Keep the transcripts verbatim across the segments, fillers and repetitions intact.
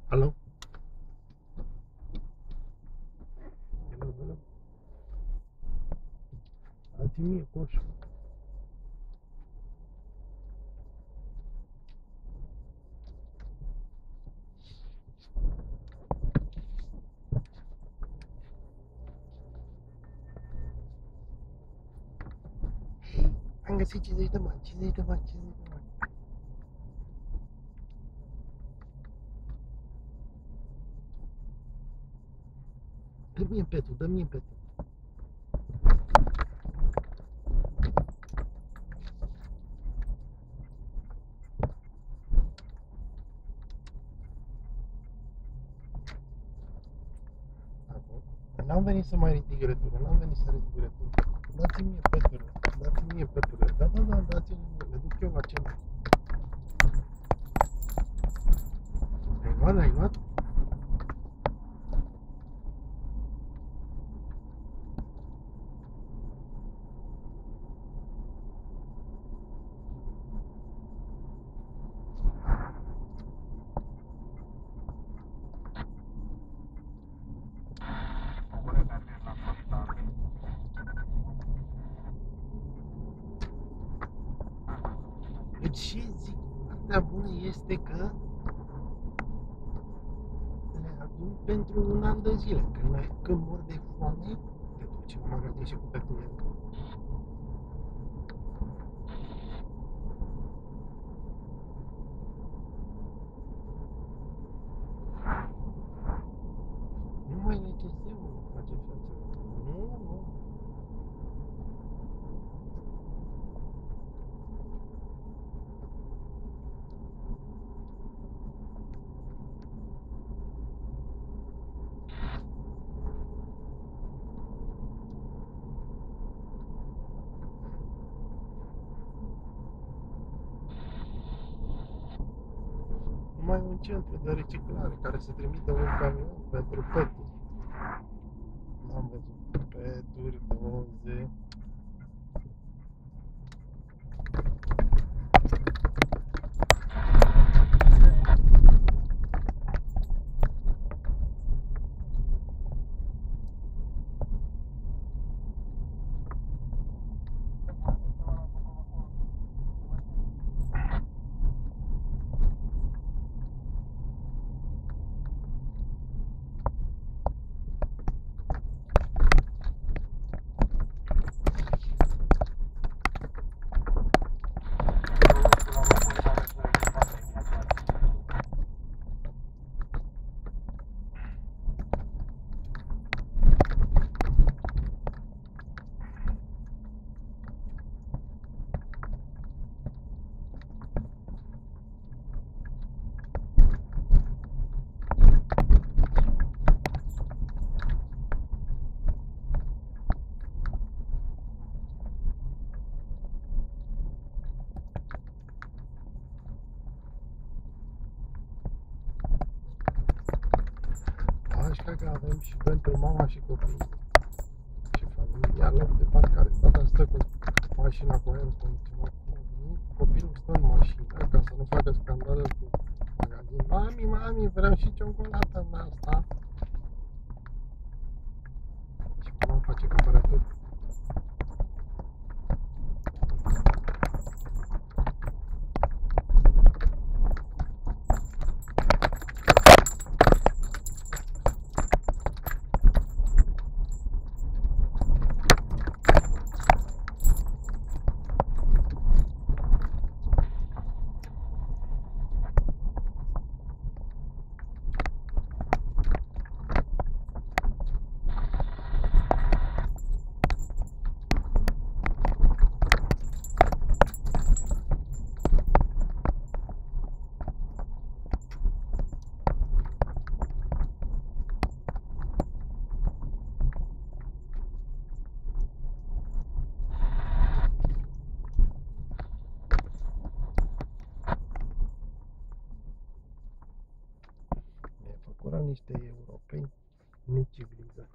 Alo? Hello, hello. Dați mie coșul. Am găsit cincizeci de bani, cincizeci de bani, cincizeci de bani. Dă-mi petul, dă-mi petul. N-am venit să mai ridic retură, n-am venit să ridic retură. Dați-mi mie peturile, dați-mi mie peturile. Da, da, da, dați-mi mie, le duc eu la centru. Ai luat, ai luat? Deci ce zic, partea bună este că le aduc pentru un an de zile. Când, mai, când mor de foame, te duci în magazin și cumperi cu ele. Nu mai e necesarul face așa ceva. Nu, nu. Numai un centru de reciclare care să trimită un camion pentru peturi. N-am văzut peturi, doze. Aș cred că avem și pentru mama și copii și familia loc de parcare. Tata stă cu mașina cu aer condiționat. Copilul stă în mașină ca să nu facă scandale cu magazin. Mami, mami, vreau și ciocolată în asta. Și mama face cumpărături. Făcură niște europeni necivilizați.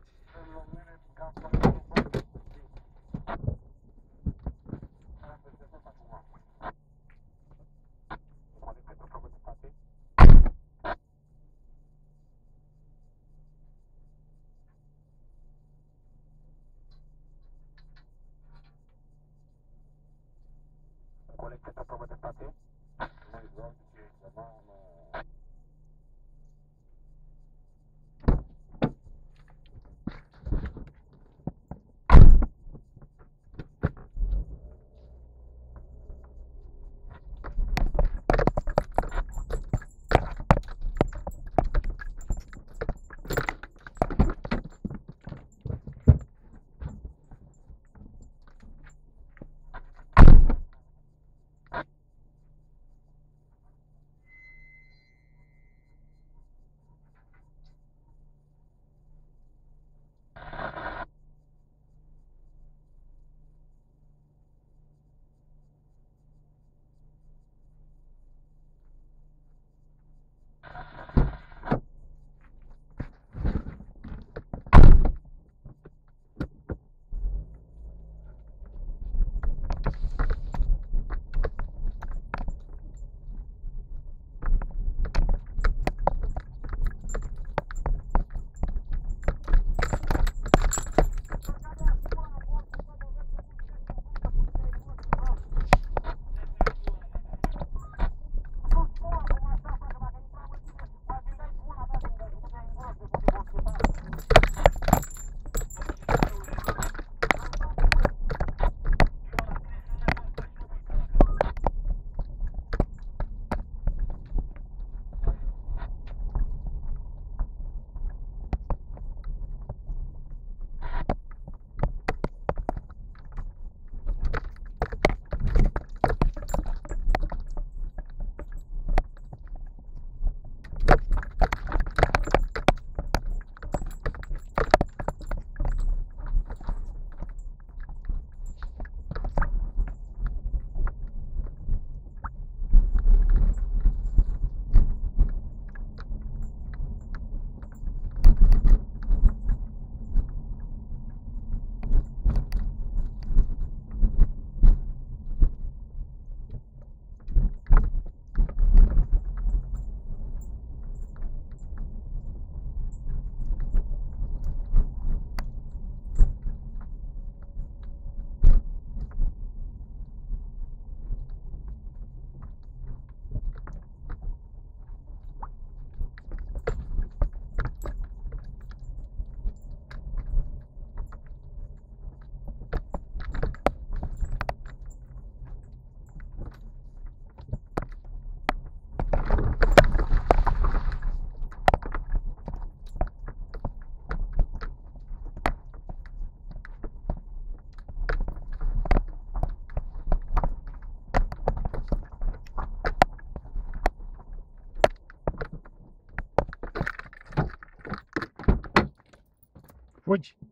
Fugi!